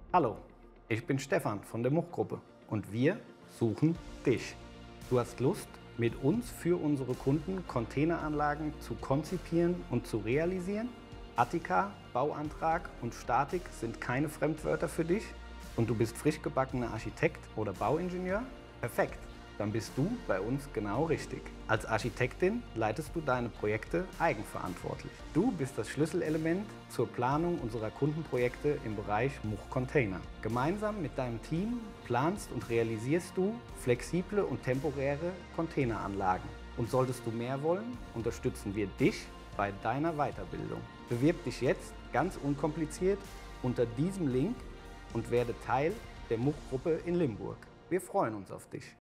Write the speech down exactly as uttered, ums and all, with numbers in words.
Hallo, ich bin Stefan von der Much-Gruppe und wir suchen dich. Du hast Lust, mit uns für unsere Kunden Containeranlagen zu konzipieren und zu realisieren? Attika, Bauantrag und Statik sind keine Fremdwörter für dich und du bist frisch gebackener Architekt oder Bauingenieur? Perfekt, dann bist du bei uns genau richtig. Als Architektin leitest du deine Projekte eigenverantwortlich. Du bist das Schlüsselelement zur Planung unserer Kundenprojekte im Bereich Much Container. Gemeinsam mit deinem Team planst und realisierst du flexible und temporäre Containeranlagen. Und solltest du mehr wollen, unterstützen wir dich bei deiner Weiterbildung. Bewirb dich jetzt ganz unkompliziert unter diesem Link und werde Teil der Much-Gruppe in Limburg. Wir freuen uns auf dich.